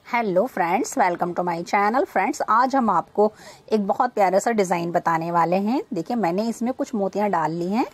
Hello friends, welcome to my channel. Friends, आज हम आपको एक बहुत प्यारा सा डिज़ाइन बताने वाले हैं। देखिए, मैंने इसमें कुछ मोतियां डाल ली हैं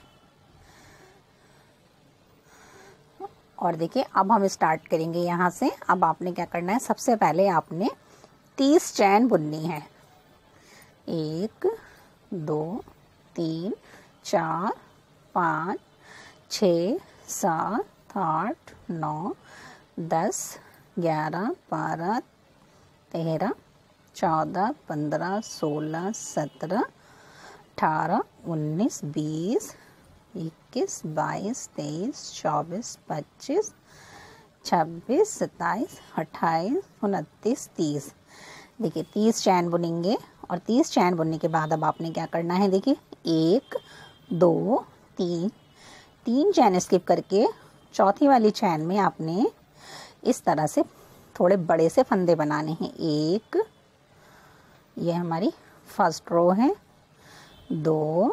और देखिए अब हम स्टार्ट करेंगे यहाँ से। अब आपने क्या करना है, सबसे पहले आपने 30 चैन बुननी है। 1 2 3 4 5 6 7 8 9 10 11 12 13 14 15 16 17 18 19 20 21 22 23 24 25 26 27 28 29 30। देखिए 30 चैन बुनेंगे और 30 चैन बुनने के बाद अब आपने क्या करना है, देखिए 1 2 3 3 चैन स्किप करके चौथी वाली चैन में आपने इस तरह से थोड़े बड़े से फंदे बनाने हैं। एक, ये हमारी फर्स्ट रो है। 2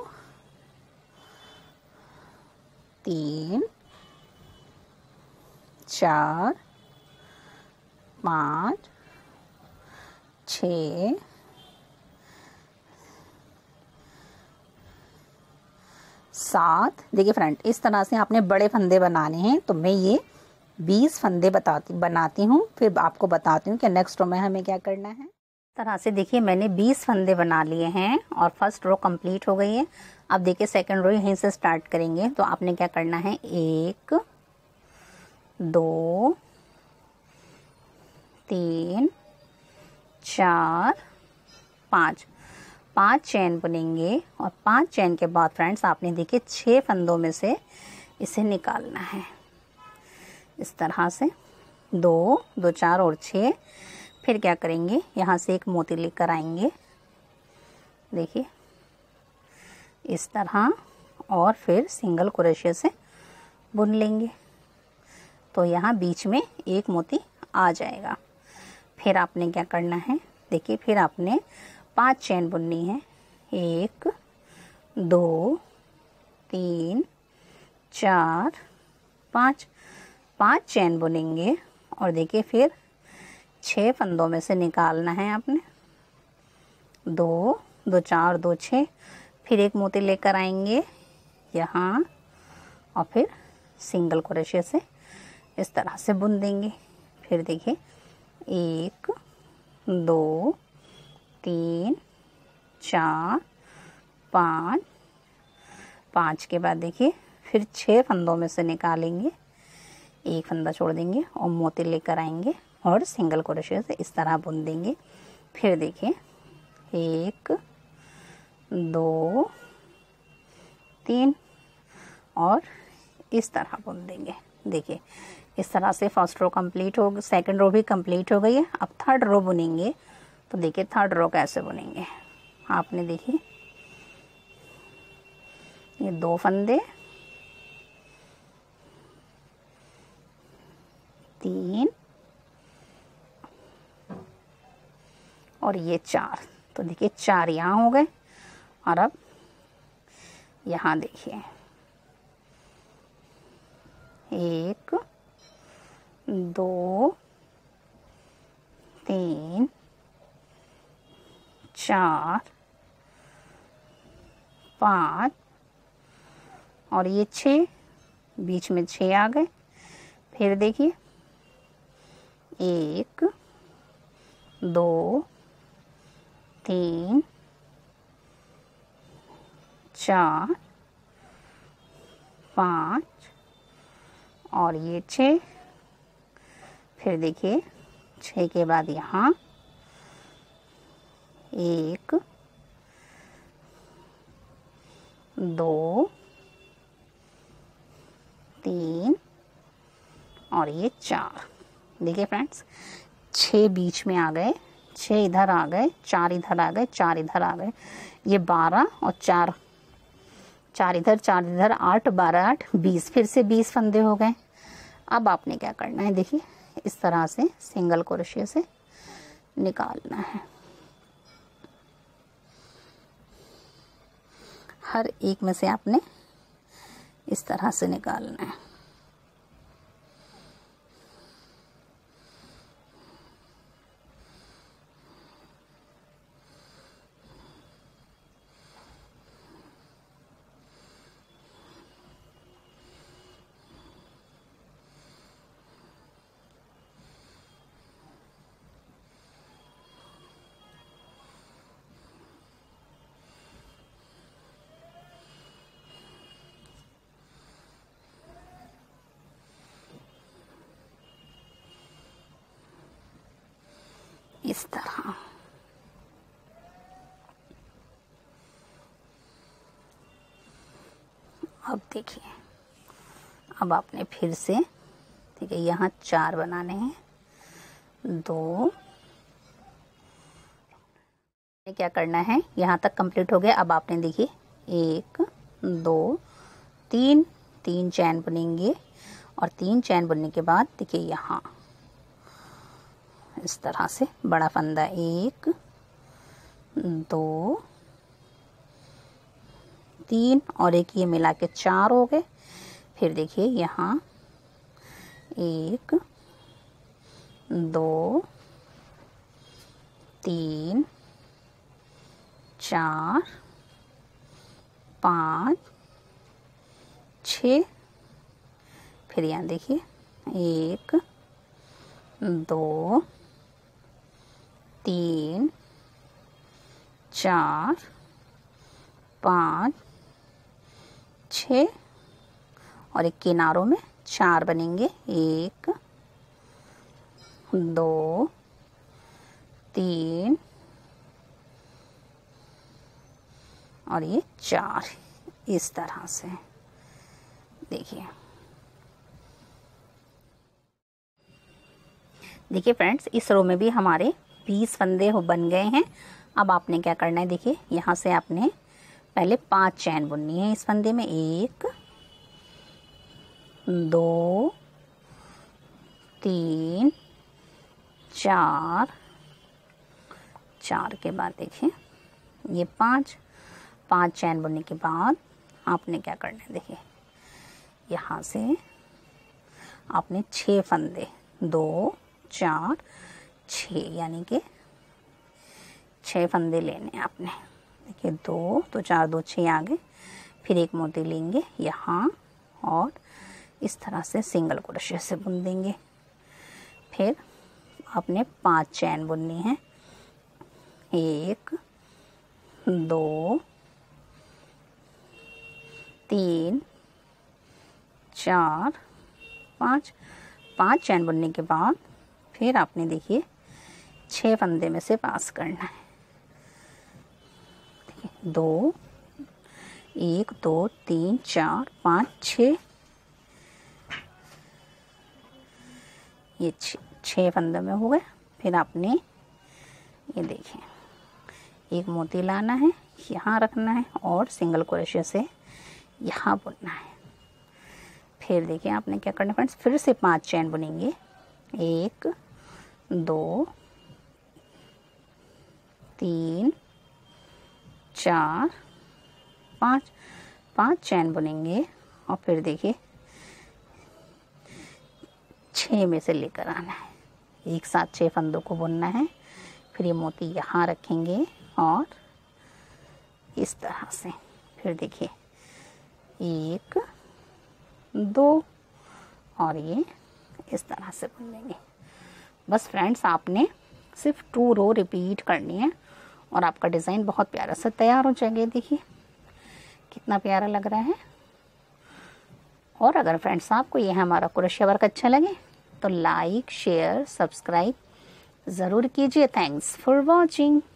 3 4 5 6 7। देखिए फ्रेंड, इस तरह से आपने बड़े फंदे बनाने हैं। तो मैं ये 20 फंदे बनाती हूँ, फिर आपको बताती हूँ कि नेक्स्ट रो में हमें क्या करना है। इस तरह से देखिए मैंने 20 फंदे बना लिए हैं और फर्स्ट रो कंप्लीट हो गई है। अब देखिए सेकंड रो यहीं से स्टार्ट करेंगे। तो आपने क्या करना है, 1 2 3 4 5 5 चैन बुनेंगे और 5 चैन के बाद फ्रेंड्स आपने देखिए 6 फंदों में से इसे निकालना है इस तरह से। 2 2 4 और 6। फिर क्या करेंगे, यहाँ से एक मोती लेकर आएंगे, देखिए इस तरह, और फिर सिंगल क्रोशे से बुन लेंगे। तो यहाँ बीच में एक मोती आ जाएगा। फिर आपने क्या करना है, देखिए फिर आपने 5 चैन बुननी है। 1 2 3 4 5 5 चैन बुनेंगे और देखिए फिर 6 फंदों में से निकालना है आपने। 2 2 4 2 6। फिर एक मोती लेकर आएंगे यहाँ और फिर सिंगल क्रोशे से इस तरह से बुन देंगे। फिर देखिए 1 2 3 4 5 5 के बाद देखिए फिर 6 फंदों में से निकालेंगे, एक फंदा छोड़ देंगे और मोती लेकर आएंगे और सिंगल क्रोशे से इस तरह बुन देंगे। फिर देखिए 1 2 3 और इस तरह बुन देंगे। देखिए इस तरह से फर्स्ट रो कंप्लीट हो, सेकंड रो भी कंप्लीट हो गई है। अब थर्ड रो बुनेंगे। तो देखिए थर्ड रो कैसे बुनेंगे, आपने देखिए ये 2 फंदे, 3 और ये 4। तो देखिए 4 यहाँ हो गए और अब यहाँ देखिए 1 2 3 4 5 और ये 6, बीच में 6 आ गए। फिर देखिए 1 2 3 4 5 और ये 6। फिर देखिए 6 के बाद यहाँ 1 2 3 और ये 4। देखिए फ्रेंड्स 6 बीच में आ गए, 6 इधर आ गए, 4 इधर आ गए, 4 इधर आ गए। ये 12 और 4 इधर 4 इधर, 8 12 8 20। फिर से 20 फंदे हो गए। अब आपने क्या करना है, देखिए इस तरह से सिंगल क्रोशे से निकालना है। हर एक में से आपने इस तरह से निकालना है। इस तरह। अब देखिए, अब आपने फिर से, ठीक है, यहाँ 4 बनाने हैं, 2, क्या करना है, यहाँ तक कंप्लीट हो गया। अब आपने देखिए 1 2 3 3 चैन बुनेंगे और 3 चैन बुनने के बाद देखिए यहाँ इस तरह से बड़ा फंदा, 1 2 3 और एक ये मिला के 4 हो गए। फिर देखिए यहाँ 1 2 3 4 5 6, फिर यहाँ देखिए 1 2 3 4 5 6 और एक किनारों में 4 बनेंगे, 1 2 3 और ये 4, इस तरह से देखिए। देखिए फ्रेंड्स, इस रो में भी हमारे 20 फंदे बन गए हैं। अब आपने क्या करना है, देखिए यहाँ से आपने पहले 5 चैन बुननी है इस फंदे में, 1 2 3 4, 4 के बाद देखिए ये 5 चैन बुनने के बाद आपने क्या करना है, देखिए यहाँ से आपने 6 फंदे, 2 4 6, यानी कि 6 फंदे लेने हैं आपने। देखिए 2 तो 4 2 6 आ गए। फिर एक मोती लेंगे यहाँ और इस तरह से सिंगल क्रोशे से बुन देंगे। फिर आपने 5 चैन बुननी है, 1 2 3 4 5 चैन बुनने के बाद फिर आपने देखिए 6 फंदे में से पास करना है। देखिए 2 1 2 3 4 5 6, ये 6 फंदे में हो गए। फिर आपने ये देखिए एक मोती लाना है, यहाँ रखना है और सिंगल क्रोशे से यहाँ बुनना है। फिर देखिए आपने क्या करना है फ्रेंड्स, फिर से 5 चैन बुनेंगे, 1 2 3 4 5 चैन बुनेंगे और फिर देखिए 6 में से लेकर आना है, एक साथ 6 फंदों को बुनना है। फिर ये मोती यहाँ रखेंगे और इस तरह से फिर देखिए 1 2 और ये इस तरह से बुन लेंगे। बस फ्रेंड्स, आपने सिर्फ 2 रो रिपीट करनी है और आपका डिज़ाइन बहुत प्यारा सा तैयार हो जाएगा। देखिए कितना प्यारा लग रहा है। और अगर फ्रेंड्स आपको ये हमारा क्रोशिया वर्क अच्छा लगे तो लाइक शेयर सब्सक्राइब ज़रूर कीजिए। Thanks for watching.